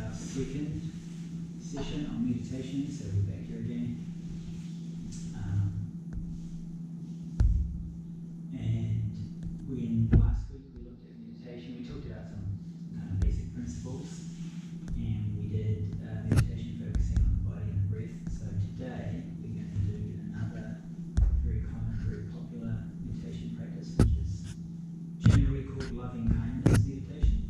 our second session on meditation, so we're back here again. And when last week we looked at meditation, we talked about some kind of basic principles, and we did meditation focusing on the body and the breath. So today we're going to do another very common, very popular meditation practice, which is generally called loving kindness meditation.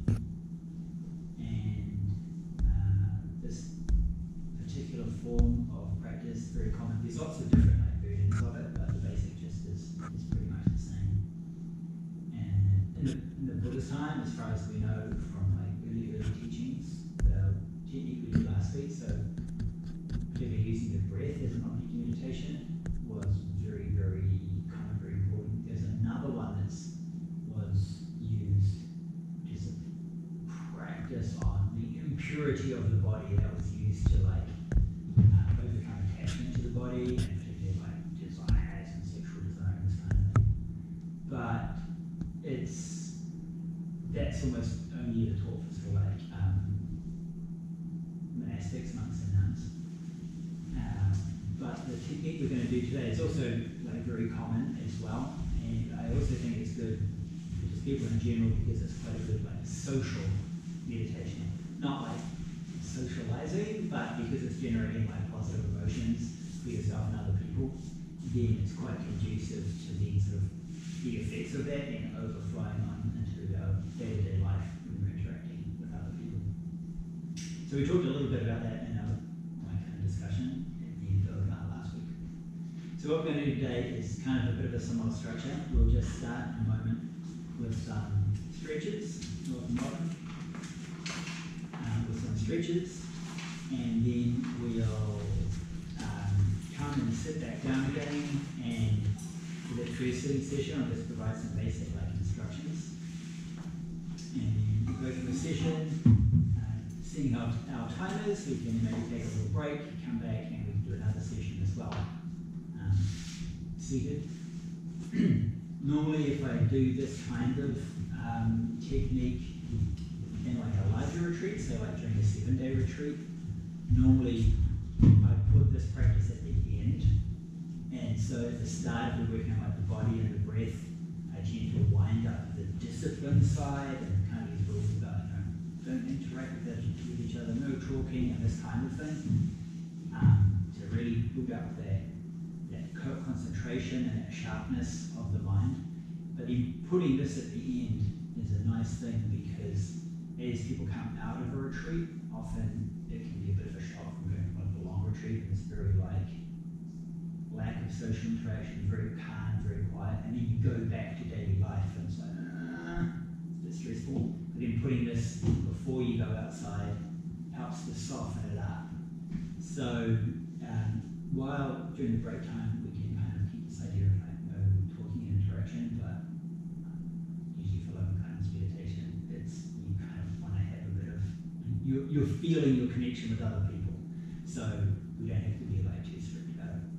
And this particular form of practice, very common. There's lots of different versions of it, but the basic gist is pretty much the same. And in the Buddhist time, as far as we know from early teachings, the technique we did last week, so particularly using the breath as an object of meditation, was very, very kind of very important. There's another one that was used, which is a practice on the impurity of the body that was used to overcome attachment to the body, and particularly desires and sexual desire and this kind of thing. But that's almost only the talk for monastics, monks and nuns. But the technique we're going to do today is also very common as well, and I also think it's good for just people in general because it's quite a good social meditation. Not socializing, but because it's generating positive emotions for yourself and other people, then it's quite conducive to the effects of that and overflowing on into our day-to-day life when we're interacting with other people. So we talked a little bit about that in our kind of discussion at the end of last week. So what we're going to do today is kind of a bit of a similar structure. We'll just start in a moment with some stretches, with some stretches, and then we'll come and sit back down again, and for that first sitting session I'll just provide some basic instructions, and then we'll go through the session, setting up our timers. We can maybe take a little break, come back, and we can do another session as well, seated. Normally if I do this kind of technique in a larger retreat, so during a 7-day retreat, normally I put this practice at the end, and so at the start we're working on the body and the breath. I tend to wind up the discipline side and kind of these rules about don't interact with each other, no talking and this kind of thing, to really build up that concentration and that sharpness of the mind. But in putting this at the end is a nice thing, because as people come out of a retreat, often it can be a bit of a shock from going on a long retreat, and it's very lack of social interaction, very calm, very quiet, and then you go back to daily life and it's it's a bit stressful. But in putting this before you go outside helps to soften it up. So while during the break time we can kind of keep this idea of no talking and interaction, but usually for loving kindness meditation, you kind of want to have a bit of, you're feeling your connection with other people, so we don't have to be too strict about it.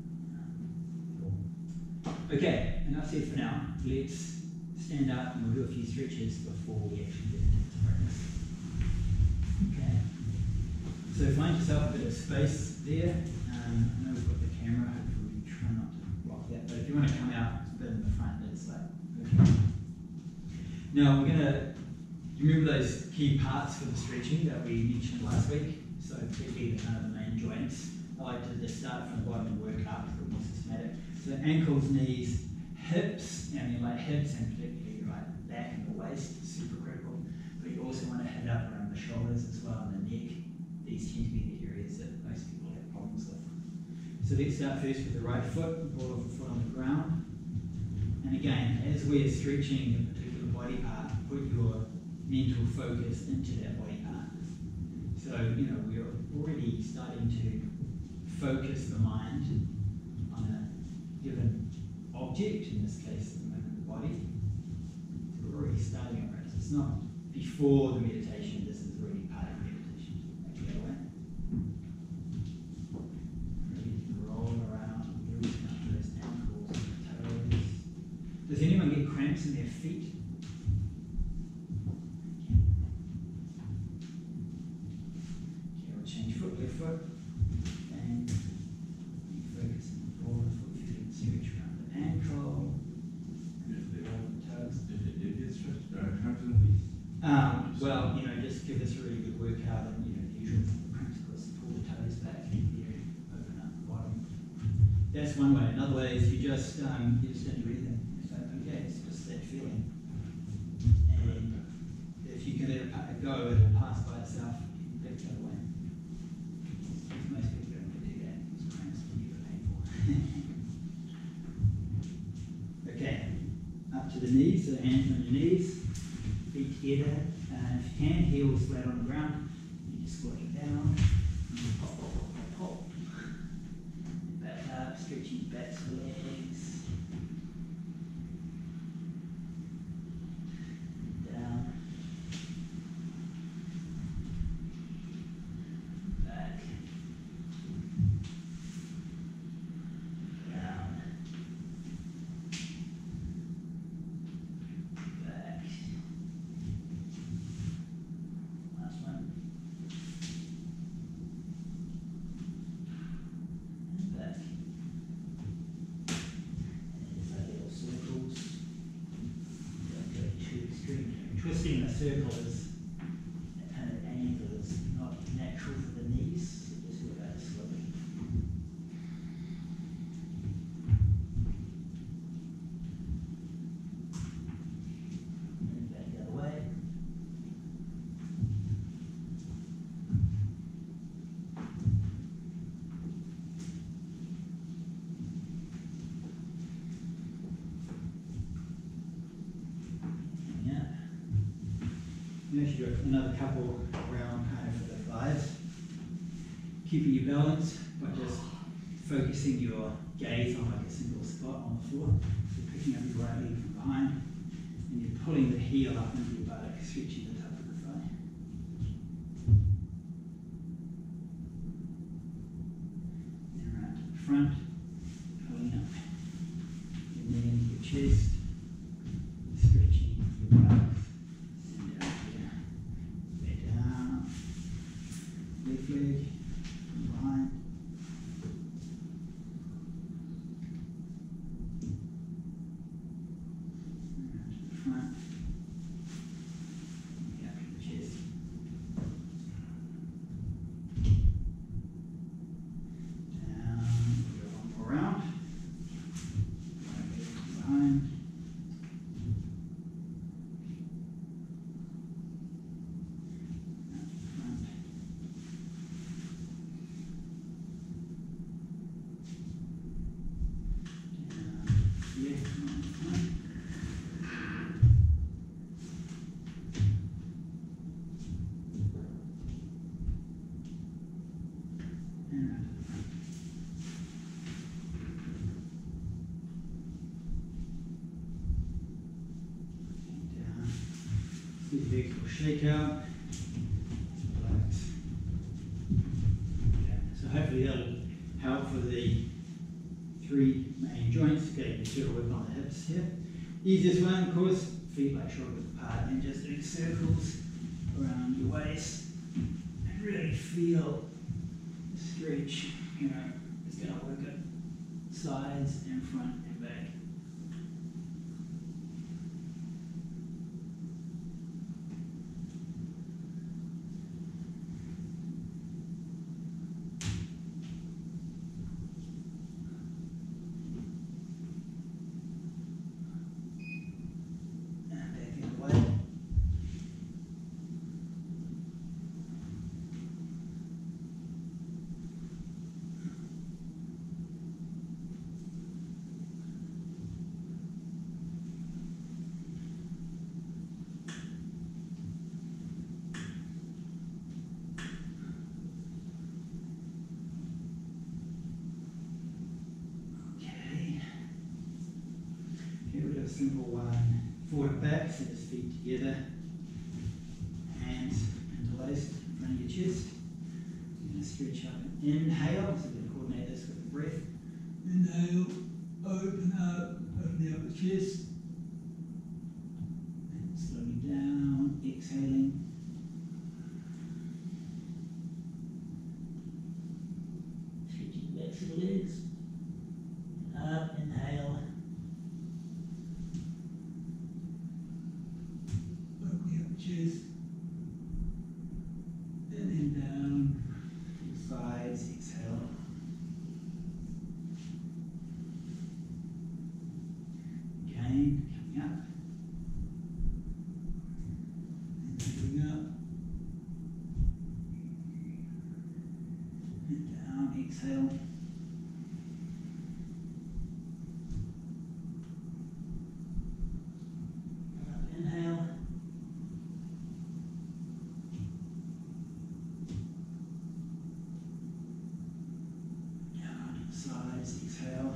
Okay, enough said for now. Let's stand up and we'll do a few stretches before we actually get into practice. Okay, so find yourself a bit of space there. I know we've got the camera, hopefully we try not to block that, but if you want to come out a bit in the front, that's okay. Now we're going to remember those key parts for the stretching that we mentioned last week, so particularly the main joints. I like to just start from the bottom and work up to be more systematic. So ankles, knees, hips, and then hips and particularly back and the waist, super critical. But you also want to hit up around the shoulders as well, and the neck. These tend to be the areas that most people have problems with. So let's start first with the right foot, ball of the foot on the ground. And again, as we're stretching a particular body part, put your mental focus into that body part. So, we're already starting to focus the mind on a given object, in this case, at the moment, the body. So we're already starting our practice. It's not before the meditation, this is already part of the meditation. Back the other way. Roll around, loosen up those ankles and toes. Does anyone get cramps in their feet? foot, and you focus on the ball of the foot, you can stretch around the ankle, and the toes. Well, you know, just give this a really good workout, and you know, the usual principle is to pull the toes back and open up the bottom. That's one way. Another way is you just don't do anything. It's like, okay, it's just that feeling. And if you can let it go, it'll pass by itself. Back the other way. Most people don't want to do that. It's cramps can be painful. Okay, up to the knees, so hands on your knees, feet together. If you can, heels flat on the ground. You just squat it down. And you pop, pop, pop, pop, pop. Back up, stretching the backs of the legs. Down. Back. Down. Back. Last one. And back. And it's like little circles. Don't go too extreme. Twisting a circle is at an angle is not natural for the knees, so just work out slowly. And back the other way. Yeah. You should do another couple around kind of the thighs. Keeping your balance by just focusing your gaze on like a single spot on the floor. So picking up your right leg from behind and you're pulling the heel up into your buttock, stretching the top of the thigh. And around to the front, pulling up your knee into your chest, stretching your buttocks. And down here. Way down. Left leg from behind. Around to the front. And up to the chest. Down. We'll go one more round. Right leg from behind. Big shake out. Relax. Okay. So hopefully that'll help for the three main joints. Getting the sort of work on the hips here. Easiest one, of course, feet like shoulders apart and just doing circles around your waist and really feel the stretch. You know, it's going to work at sides and front and back. Simple one, forward and back, set his feet together, hands interlaced in front of your chest. You're going to stretch up and inhale, so we're going to coordinate this with the breath. Inhale, open up the chest, and slowing down, exhaling. exhale. Up, inhale. Down to the sides, exhale.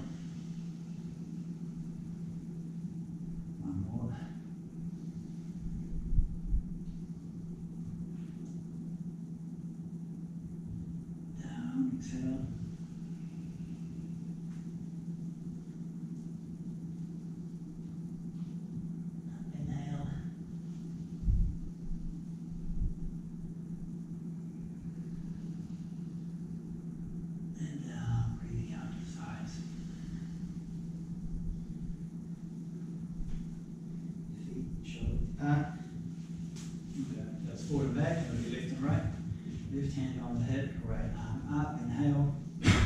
One more. Down, exhale. Inhale. And down, breathing out to the sides. Feet, shoulders apart. Okay, that's forward and back, and left and right. Left hand on the hip, right arm up, inhale.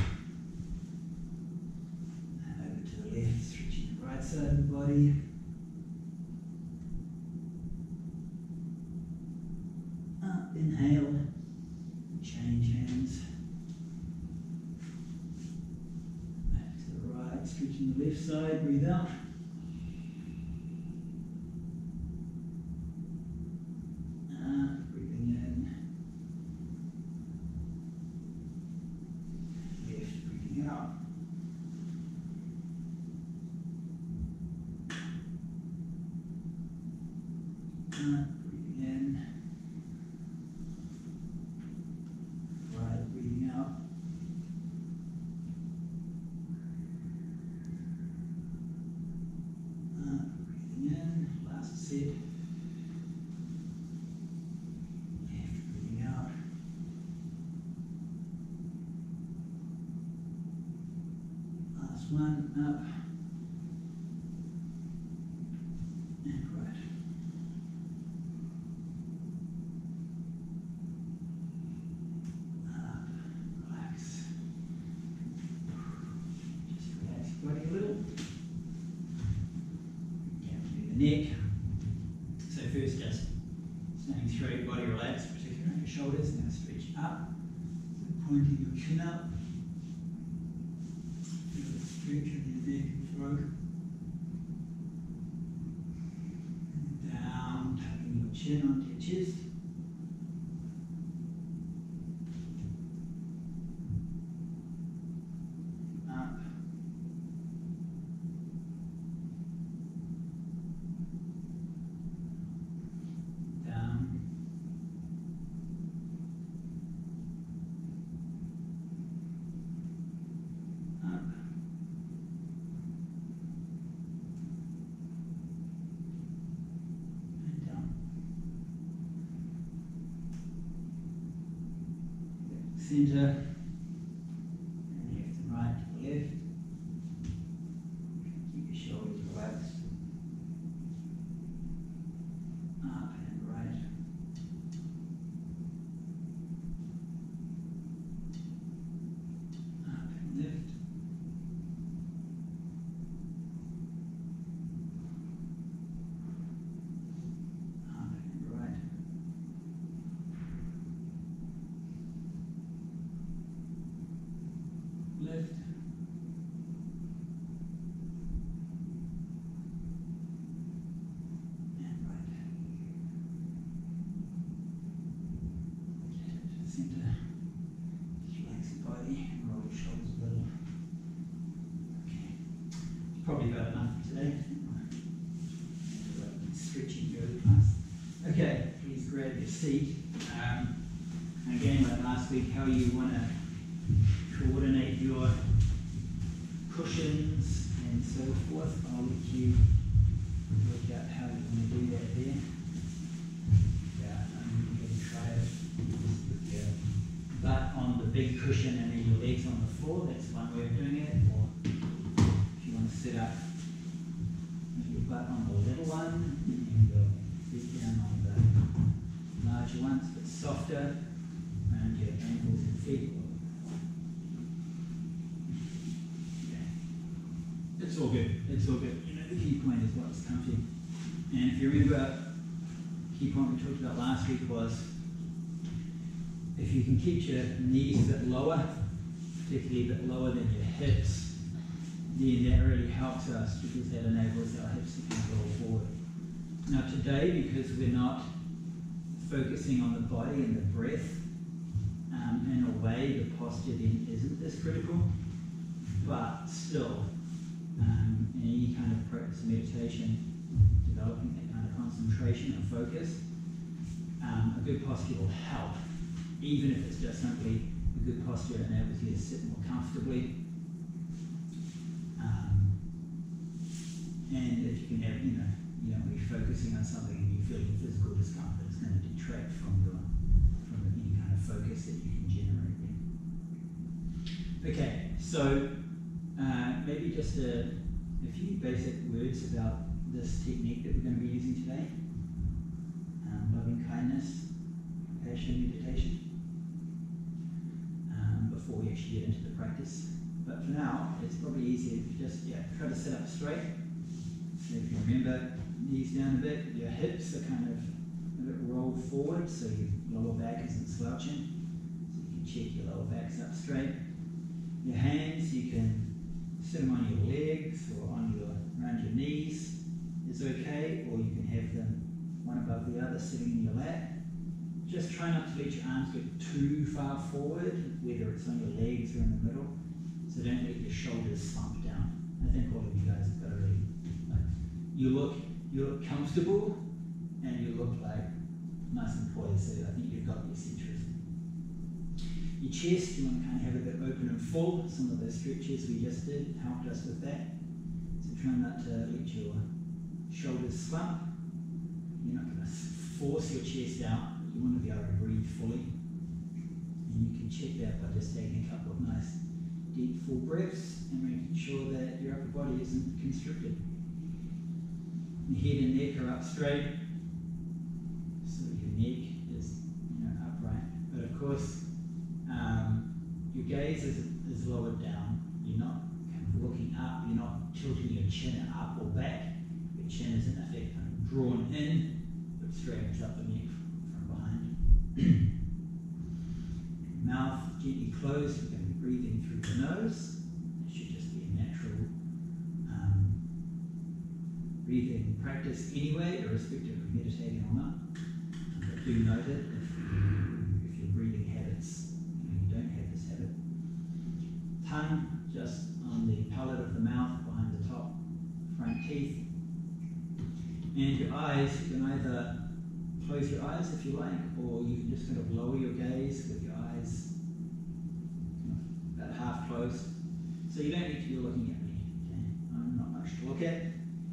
And over to the left, stretching the right side of the body. Up, inhale. Change hands. Back to the right, stretching the left side, breathe out. Breathing in. Left, breathing out. Breathing in. Right, breathing out. Breathing in. Last set. Left, breathing out. Last one, up. And right. Up, relax. Just relax your body a little. Down to the neck. So first just staying straight, body relaxed, particularly around your shoulders. Now stretch up. So pointing your chin up. Feel the stretch of your neck and throat. And down, tucking your chin onto your chest. Up. Down. Up. And down. Center. And left and right to the left. Keep your shoulders relaxed. Up and right. Up and left. Up and right. Left. And right. Okay, center. Just relax your body and roll your shoulders a little. Okay. It's probably about enough for today. Stretching really fast. Okay, please grab your seat. And again, like last week, how you want to coordinate your cushions and so forth. I'll let you work out how you want to do that there. Yeah, I'm going to try it. Just put your butt on the big cushion and then your legs on the floor. That's one way of doing it. Or if you want to sit up with your butt on the little one and your feet down on the larger ones, but softer around your ankles and feet. It's all good. It's all good. You know, the key point is what's comfy. And if you remember, the key point we talked about last week was if you can keep your knees a bit lower particularly a bit lower than your hips, then that really helps us because that enables our hips to roll forward. Now today, because we're not focusing on the body and the breath, in a way the posture then isn't as critical, but still, in any kind of practice of meditation, developing that kind of concentration and focus, a good posture will help, even if it's just simply a good posture that enables you to sit more comfortably. And if you can have, when you're focusing on something and you feel your physical discomfort, it's going to detract from any kind of focus that you can generate there. Okay, so maybe just a few basic words about this technique that we're going to be using today. Loving kindness, compassion, meditation, before we actually get into the practice. But for now, it's probably easier if you just try to sit up straight. So if you remember, knees down a bit, your hips are kind of a bit rolled forward, so your lower back isn't slouching. So you can check your lower back's up straight. Your hands, you can sit them on your legs or around your knees is okay, or you can have them one above the other sitting in your lap. Just try not to let your arms get too far forward, whether it's on your legs or in the middle. So don't let your shoulders slump down. I think all of you guys have got a really, you look comfortable and you look like nice and poised, so I think you've got the essentials. Your chest, you want to kind of have a bit open and full. Some of those stretches we just did helped us with that. So try not to let your shoulders slump. You're not going to force your chest out. You want to be able to breathe fully. And you can check that by just taking a couple of nice deep full breaths and making sure that your upper body isn't constricted. Your head and neck are up straight, so your neck is upright. But of course, your gaze is lowered down. You're not kind of looking up. You're not tilting your chin up or back. Your chin is in effect kind of drawn in, but straightens up the neck from behind. Mouth gently closed. You're going to be breathing through the nose. It should just be a natural breathing practice anyway, irrespective of meditating or not. But do note it if your breathing habits, you don't have this habit. Tongue just on the palate of the mouth behind the top front teeth. And your eyes, you can either close your eyes if you like, or you can just kind of lower your gaze with your eyes about half closed. So you don't need to be looking at me. Okay? I'm not much to look at.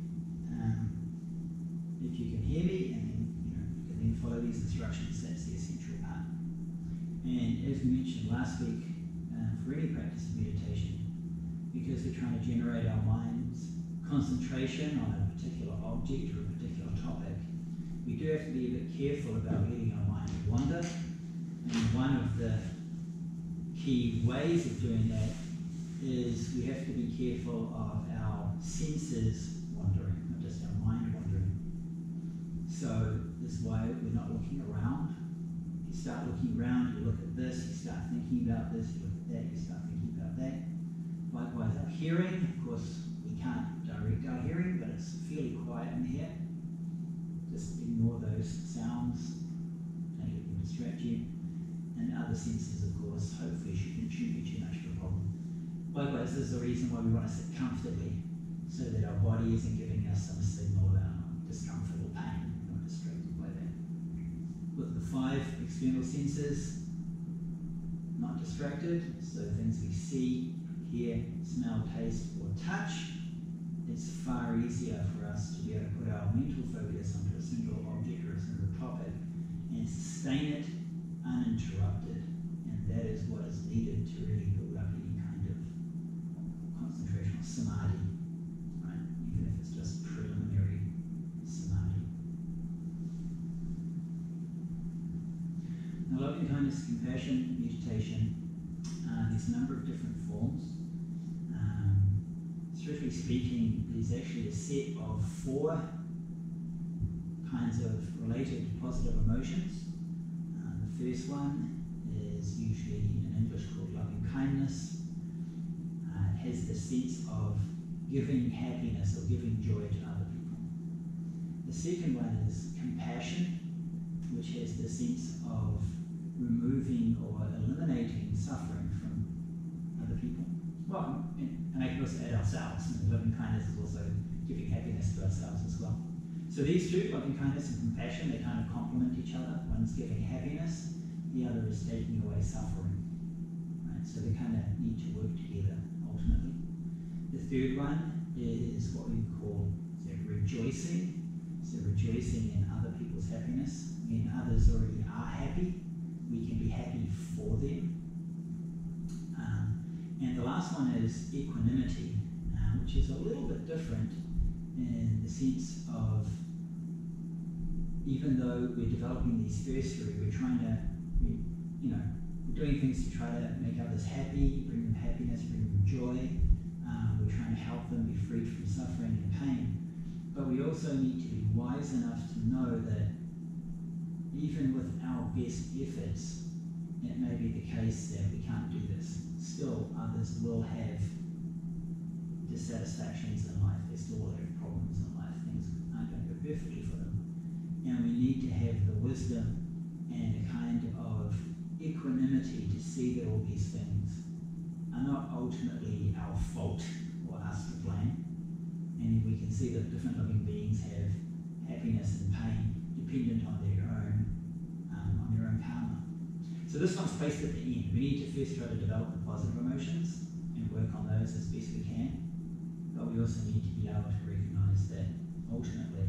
If you can hear me, and then you can then follow these instructions, that's the essential part. And as we mentioned last week, for any practice of meditation, because we're trying to generate our mind's concentration on a particular object or a particular topic, we do have to be a bit careful about letting our mind wander. And one of the key ways of doing that is we have to be careful of our senses wandering, not just our mind wandering. So this is why we're not looking around. You start looking around, you look at this, you start thinking about this, you look at that, you start thinking about that. Likewise, our hearing, of course, we can't direct our hearing, but it's fairly quiet in here. Just ignore those sounds, don't let them distract you. And other senses, of course, hopefully shouldn't contribute too much to the problem. Likewise, this is the reason why we want to sit comfortably, so that our body isn't giving us some signal about discomfort or pain. We're not distracted by that. With the 5 external senses, not distracted, so things we see, hear, smell, taste, or touch, it's far easier for us to be able to put our mental focus onto a single object or a single topic and sustain it uninterrupted. And that is what is needed to really build up any kind of concentration or samadhi, right? Even if it's just preliminary samadhi. Now, loving kindness, compassion, meditation, there's a number of different forms. Strictly speaking, there's actually a set of 4 kinds of related positive emotions. The first one is usually in English called loving kindness. this sense of giving happiness or giving joy to other people. The second one is compassion, which has the sense of removing or eliminating suffering from other people. Well, and I can also add ourselves. And loving kindness is also giving happiness to ourselves as well. So these two, loving kindness and compassion, they kind of complement each other. One's giving happiness, the other is taking away suffering. Right? So they kind of need to work together ultimately. The third one is what we call rejoicing. So rejoicing in other people's happiness. When others already are happy, we can be happy for them. And the last one is equanimity, which is a little bit different in the sense of, even though we're developing these first three, we're trying to, we're doing things to try to make others happy, bring them happiness, bring them joy. We're trying to help them be freed from suffering and pain. But we also need to be wise enough to know that even with our best efforts, it may be the case that we can't do this. Still, others will have dissatisfactions in life. They still will have problems in life. Things aren't going to go perfectly for them. And we need to have the wisdom and a kind of equanimity to see that all these things are not ultimately our fault or us to blame. And we can see that different living beings have happiness and pain dependent on their own karma. So this one's placed at the end. We need to first try to develop the positive emotions and work on those as best we can. But we also need to be able to recognize that ultimately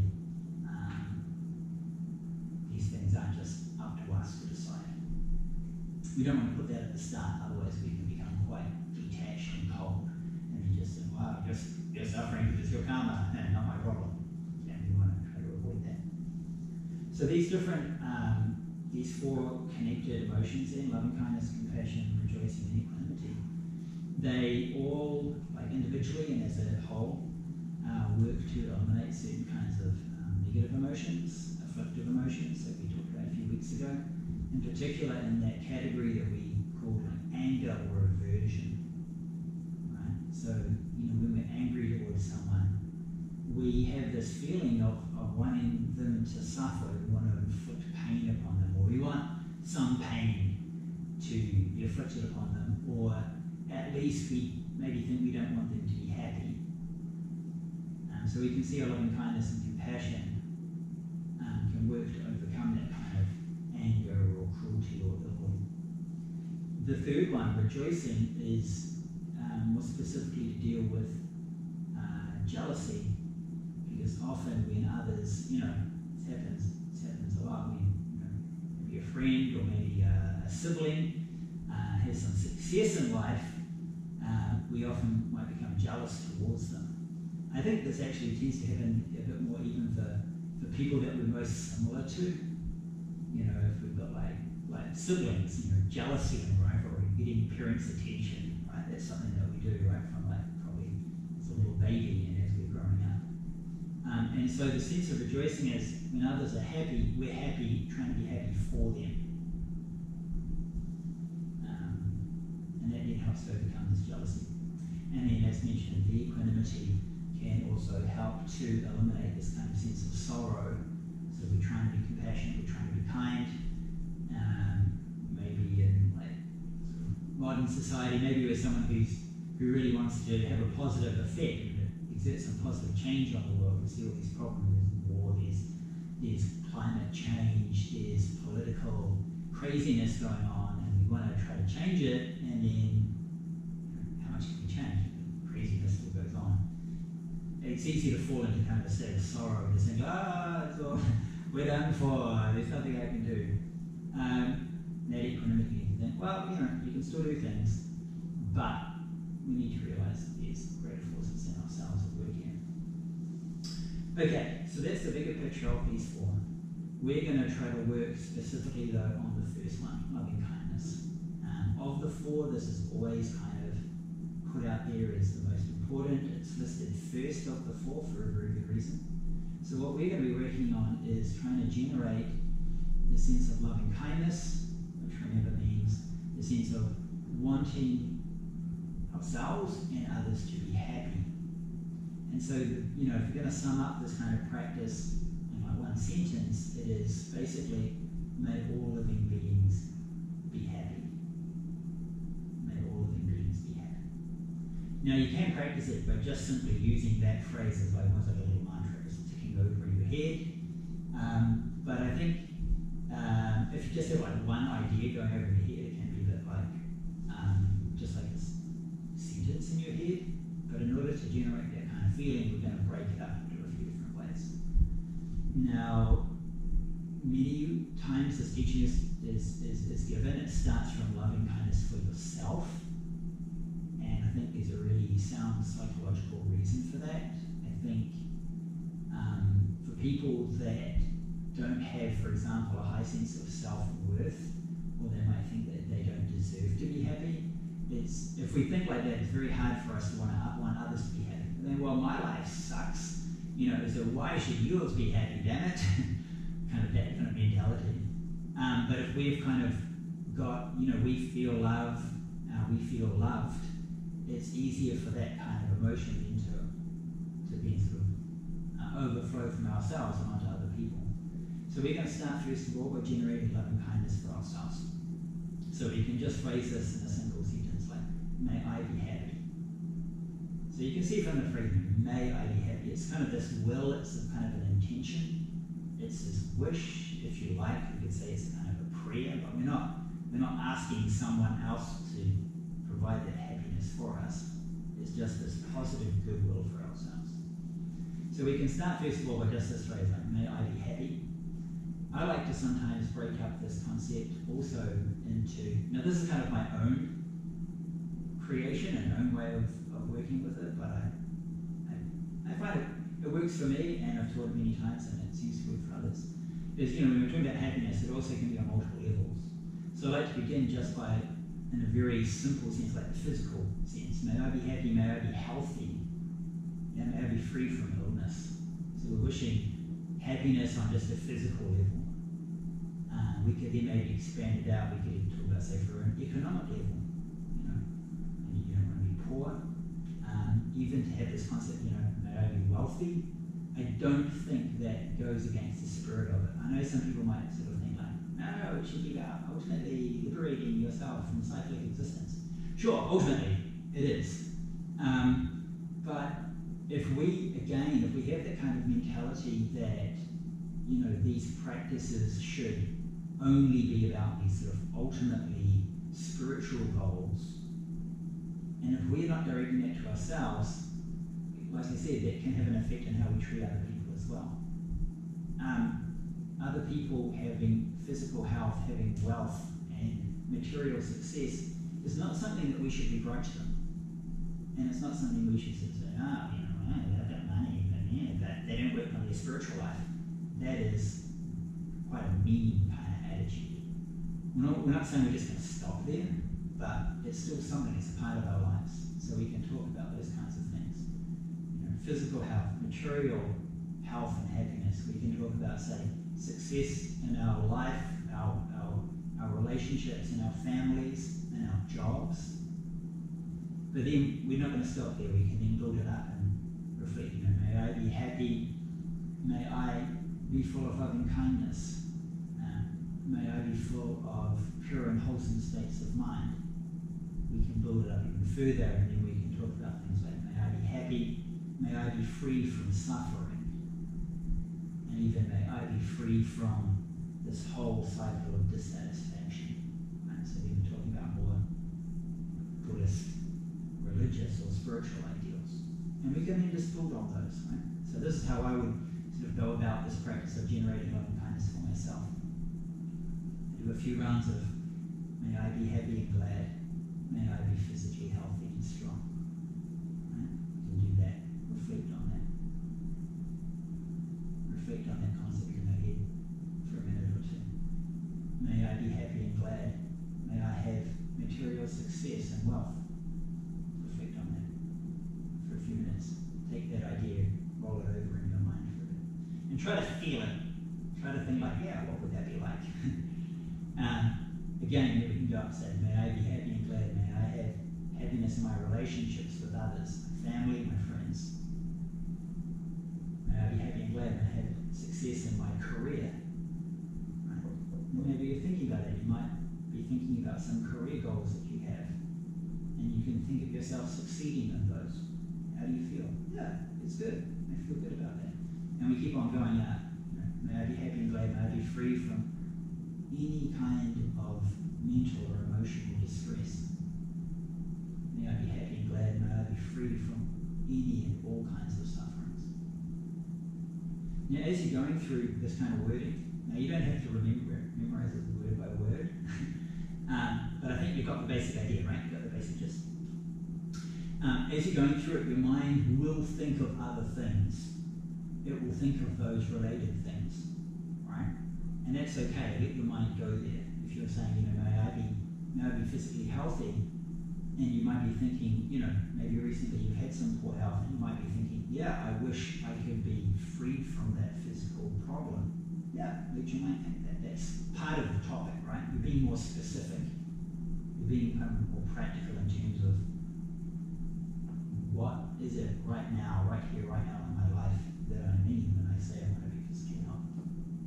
these things aren't just up to us to decide. We don't want to put that at the start, otherwise we can become quite detached and cold. And we just think, wow, you're suffering because it's your karma, and not my problem. And we want to try to avoid that. So these different, these four connected emotions in loving kindness, compassion, rejoicing, and equanimity, they all, like individually and as a whole, work to eliminate certain kinds of negative emotions, afflictive emotions that we talked about a few weeks ago. In particular, in that category that we called anger or aversion. Right? So, when we're angry towards someone, we have this feeling of wanting them to suffer. We want to inflict pain upon them, or we want some pain to be inflicted upon them, or at least we maybe think we don't want them to be happy. So we can see our loving kindness and compassion can work to overcome that kind of anger or cruelty or ill will. The third one, rejoicing, is more specifically to deal with jealousy, because often when others, it happens a lot, when maybe a friend or maybe a sibling has some success in life, we often might become jealous towards them. I think this actually tends to happen a bit more even for people that we're most similar to. If we've got like siblings, jealousy and rivalry, getting parents' attention, right? That's something that we do, right, from probably as a little baby and as we're growing up. And so the sense of rejoicing is when others are happy, we're happy, trying to be happy for them. And that then helps to overcome this jealousy. And then, as mentioned, the equanimity can also help to eliminate this kind of sense of sorrow. So we're trying to be compassionate, we're trying to be kind. Maybe in sort of modern society, maybe we're someone who really wants to have a positive effect, exert some positive change on the world. We see all these problems, there's war, there's climate change, there's political craziness going on, and we want to try to change it, and then how much can we change? Craziness still goes on. It's easy to fall into kind of a state of sorrow and just think, it's all, we're done for, there's nothing I can do. That equanimity, you think, you can still do things, but we need to realize that there's greater forces in ourselves at work here. Okay, so that's the bigger picture of these four. We're going to try to work specifically though on the first one, loving kindness. Of the four, this is always kind of put out there as the most important. It's listed first of the four for a very good reason. So what we're going to be working on is trying to generate the sense of loving kindness, which remember means the sense of wanting ourselves and others to be happy. And so, you know, if you're going to sum up this kind of practice in like one sentence, it is basically, may all living beings be happy. May all living beings be happy. Now you can practice it by just simply using that phrase as like almost like a little mantra, just ticking over in your head. But I think if you just have like one idea going over in your head, it can be a bit like just like this sentence in your head. But in order to generate that kind of feeling, we're going to break it up into a few different ways. Now, many times this teaching is given, it starts from loving kindness for yourself. And I think there's a really sound psychological reason for that. I think for people that don't have, for example, a high sense of self-worth, or they might think that they don't deserve to be happy, if we think like that, it's very hard for us to want others to be happy. And then, well, my life sucks, you know, so why should yours be happy, damn it? Kind of that kind of mentality. But if we've kind of got, you know, we feel love, we feel loved, it's easier for that kind of emotion to be sort of overflow from ourselves and onto other people. So we're going to start first of all by generating loving kindness for ourselves. So we can just phrase this in a simple sentence like, may I be happy. So you can see from the phrase, may I be happy, it's kind of this will, it's a kind of an intention, it's this wish, if you like, you could say it's kind of a prayer, but we're not asking someone else to provide that happiness for us. It's just this positive goodwill for ourselves. So we can start first of all by just this phrase like, may I be happy. I like to sometimes break up this concept also into, now this is kind of my own creation and own way of working with it, but I find it works for me, and I've taught it many times and it seems to work for others. Is, you know, when we're talking about happiness, it also can be on multiple levels. So I like to begin just by, in a very simple sense, like the physical sense. May I be happy, may I be healthy, yeah, may I be free from illness. So we're wishing happiness on just a physical level. We could then maybe expand it out. We could even talk about, say, for an economic level. You know, and you don't want to be poor. Even to have this concept, you know, may I be wealthy. I don't think that goes against the spirit of it. I know some people might sort of think like, no, it should be about ultimately liberating yourself from the cycle of existence. Sure, ultimately it is. But if we have that kind of mentality that, you know, these practices should only be about these sort of ultimately spiritual goals, and if we're not directing that to ourselves, like I said, that can have an effect on how we treat other people as well. Other people having physical health, having wealth and material success is not something that we should begrudge them. And it's not something we should say, you know, they've got money, but they don't work on their spiritual life. That is quite a mean kind of attitude. We're not saying we're just going to stop there, but it's still something, it's a part of our lives. So we can talk about those kinds of things. You know, physical health, material health and happiness. We can talk about, say, success in our life, our relationships, in our families, in our jobs. But then we're not going to stop there. We can then build it up and reflect, you know, may I be happy, may I be full of loving kindness, may I be full of pure and wholesome states of mind. We can build it up even further, and then we can talk about things like, may I be happy, may I be free from suffering, and even may I be free from this whole cycle of dissatisfaction. Right? So we've been talking about more Buddhist, religious or spiritual ideals. And we can then just build on those. Right? So this is how I would sort of go about this practice of generating loving kindness for myself. I do a few rounds of, may I be happy and glad, may I be physically healthy and strong. Right? You can do that, reflect on that. Reflect on that concept in my head for a minute or two. May I be happy and glad, may I have material success and wealth. Reflect on that for a few minutes. Take that idea, roll it over in your mind for a bit. And try to feel it. Try to think like, yeah, what would that be like? Again, we can go up and say, may I be happy and glad, may I have happiness happiness in my relationships with others, my family, my friends. May I be happy and glad when I have success in my career. Right? Maybe you're thinking about it. You might be thinking about some career goals that you have, and you can think of yourself succeeding in those. How do you feel? Yeah, it's good. I feel good about that. And we keep on going out. May I be happy and glad. May I be free from any kind of mental or emotional distress. May I be happy and glad. May I be free from any and all kinds of sufferings. Now, as you're going through this kind of wording, now you don't have to memorize it word by word, but I think you've got the basic idea, right? You've got the basic gist. As you're going through it, your mind will think of other things. It will think of those related things, right? And that's okay. Let your mind go there. If you're saying, may I be physically healthy, and you might be thinking, maybe recently you've had some poor health, and you might be thinking, yeah, I wish I could be freed from that physical problem. Yeah, let your mind think that. That's part of the topic, right? You're being more specific. You're being more practical in terms of what is it right now, right here, right now in my life that I mean when I say I want to be physically healthy.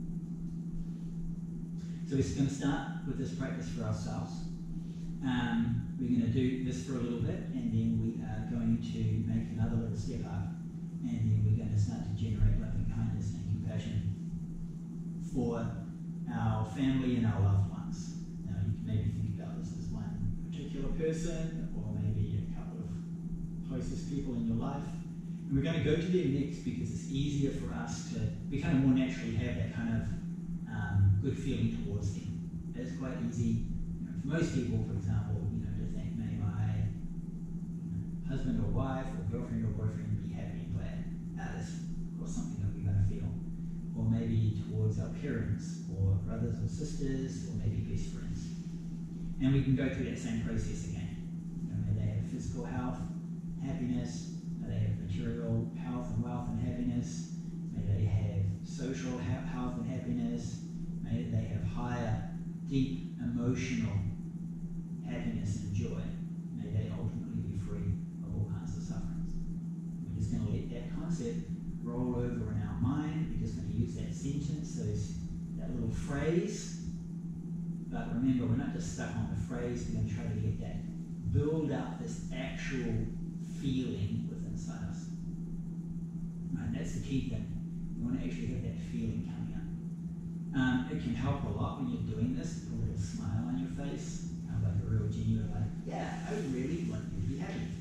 So we're going to start with this practice for ourselves. We're going to do this for a little bit, and then we are going to make another little step up, and then we're going to start to generate loving kindness and compassion for our family and our loved ones. Now you can maybe think about this as one particular person, or maybe a couple of closest people in your life. And we're going to go to them next because it's easier for us to, we kind of more naturally have that kind of good feeling towards them. It's quite easy, for most people, for example, to think, may my husband or wife or girlfriend or boyfriend be happy and glad. That's of course something that we're going to feel. Or maybe towards our parents or brothers or sisters or maybe best friends. And we can go through that same process again. May they have physical health, happiness. May they have material health and wealth and happiness. May they have social health and happiness. May they have higher, deep, emotional happiness and joy. May they ultimately be free of all kinds of sufferings. We're just going to let that concept roll over in our mind. We're just going to use that sentence, that little phrase. But remember, we're not just stuck on the phrase. We're going to try to let that build up this actual feeling within us. Right, that's the key thing. You want to actually have that feeling coming up. It can help a lot when you're doing this. Put a little smile on your face, kind of like a real genuine, yeah, I really want you to be happy.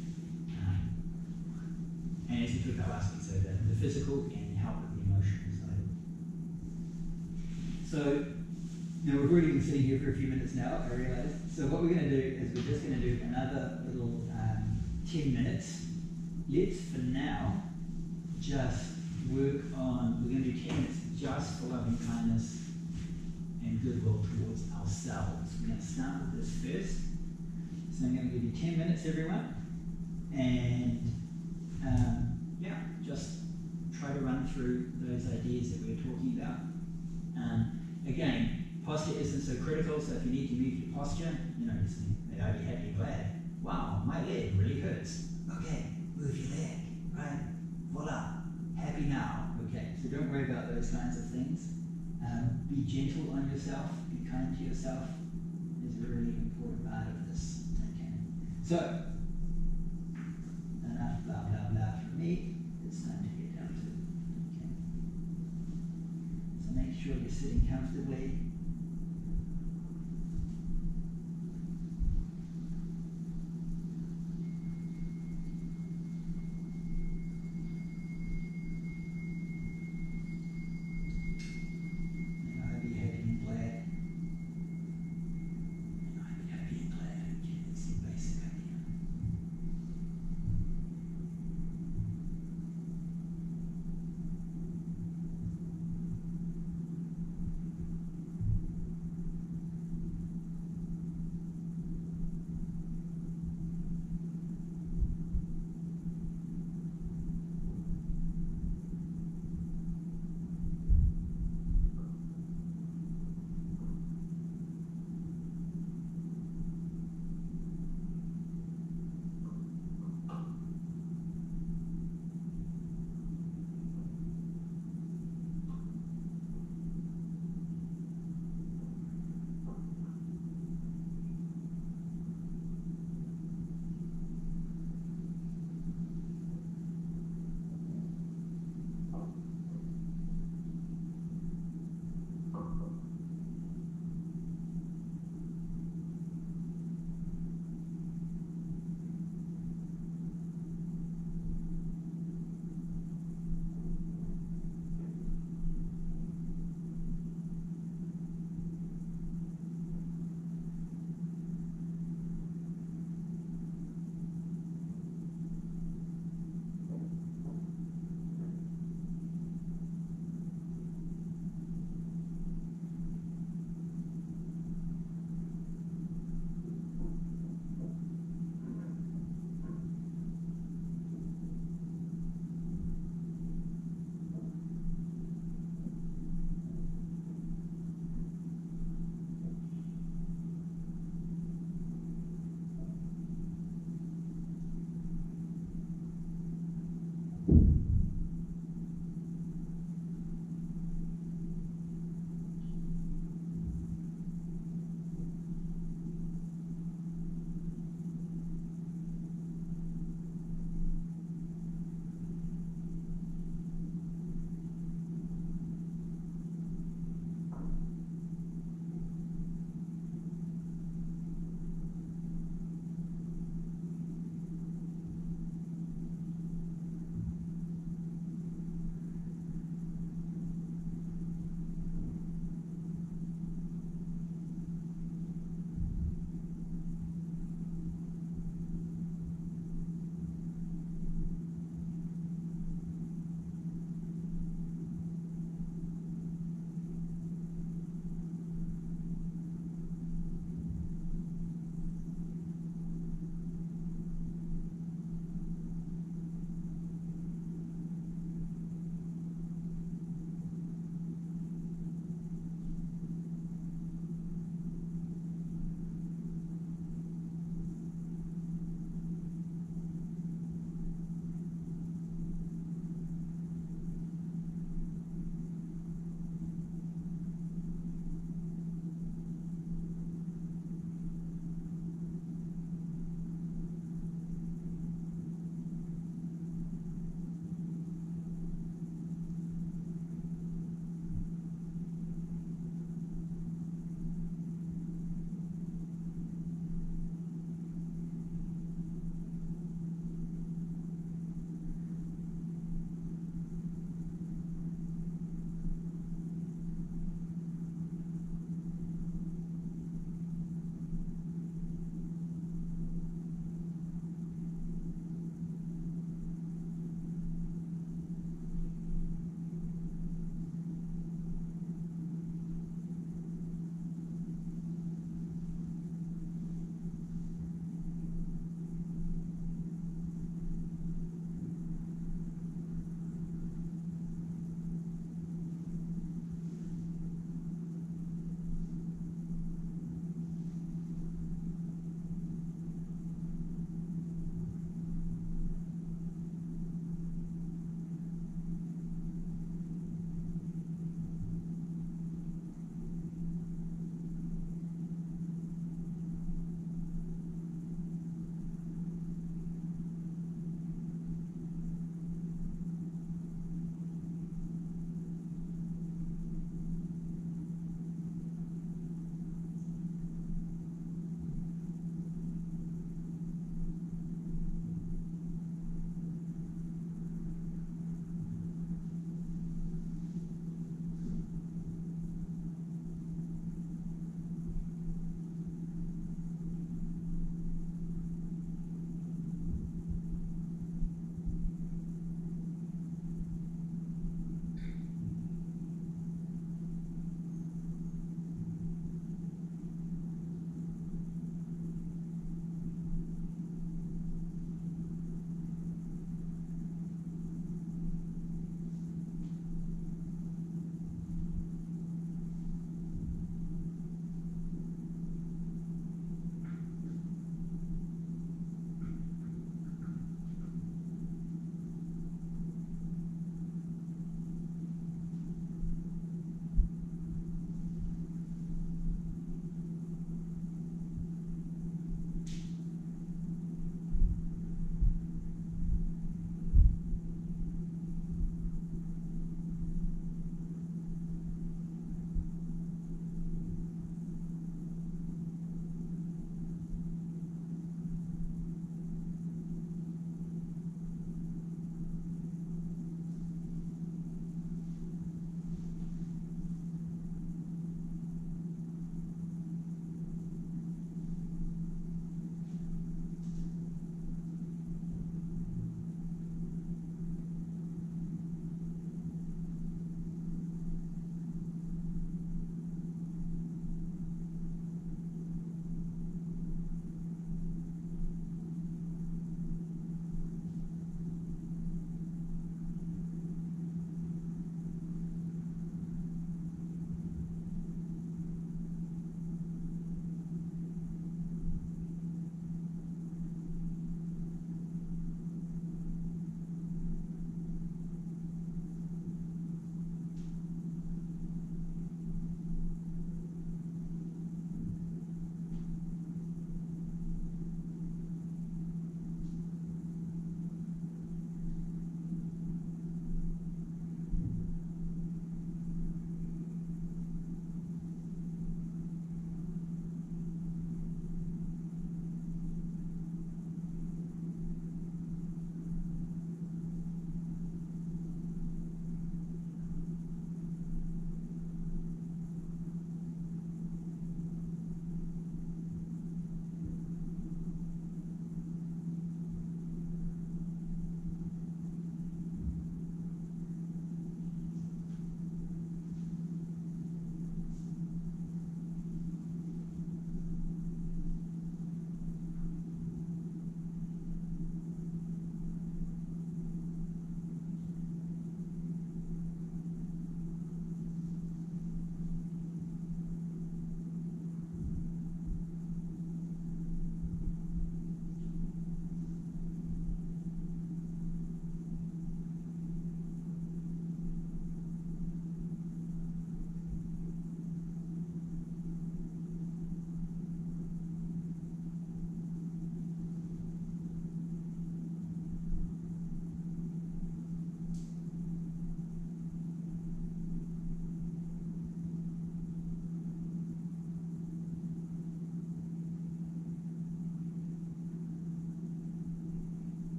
And as we talked about last week, so the physical can help with the emotional side. So now we've already been sitting here for a few minutes now, I realize. So what we're going to do is we're just going to do another little 10 minutes. Let's, for now, just work on, we're going to do 10 minutes just for loving kindness and goodwill towards ourselves. We're going to start with this first. So I'm going to give you 10 minutes, everyone. And just try to run through those ideas that we were talking about. Again, posture isn't so critical, so if you need to move your posture, just may I be happy and glad. Wow, my leg really hurts. Okay, move your leg, right? Voila, happy now. Okay, so don't worry about those kinds of things. Be gentle on yourself, be kind to yourself is a really important part of this. Okay, so enough blah blah blah from me. It's time to get down to it. Okay. So make sure you're sitting comfortably.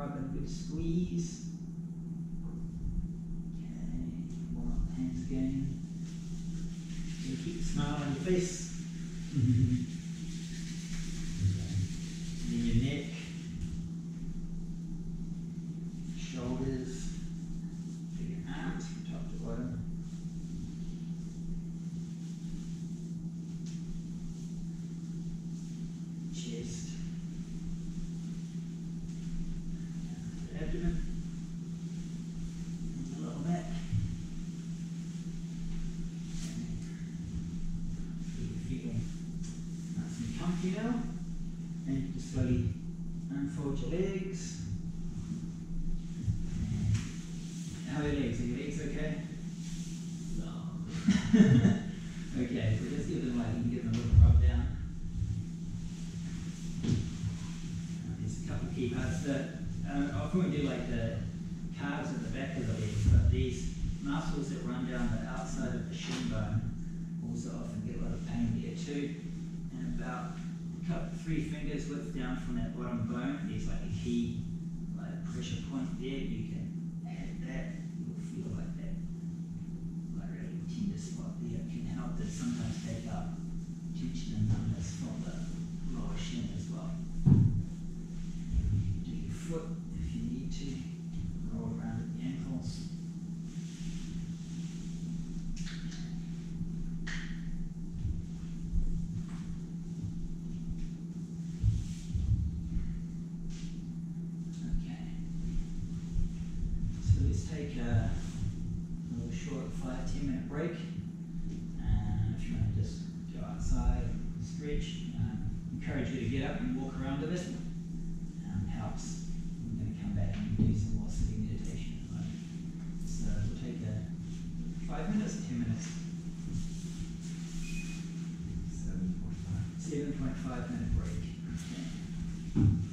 rub and a good squeeze. Okay, warm up the hands again. So keep a smile on your face. And then your neck, shoulders, your arms from top to bottom. Chest, abdomen, and the lower back. You're feeling nice and comfy now, and you can slowly unfold your legs. And how are your legs? Are your legs okay? No. Okay, so just give them like, you can give them a little rub down. There's a couple of key parts that often we do like the calves at the back of the legs, but these muscles that run down the outside of the shin bone also often get a lot of pain there too. And about 3 fingers width down from that bottom bone, there's like a key like pressure point there. You can add that, you'll feel like that like really tender spot there. It can help to sometimes take out tension and numbness from the lower shin as well. Do your foot if you need to, roll around at the ankles. Okay, so let's take a little short 5-10 minute break. If you want to just go outside, stretch, encourage you to get up and walk around a bit. Helps. I'm going to come back and do some more sitting meditation. So we'll take a 5 minutes, 10 minutes. 7.5 minute break. Okay.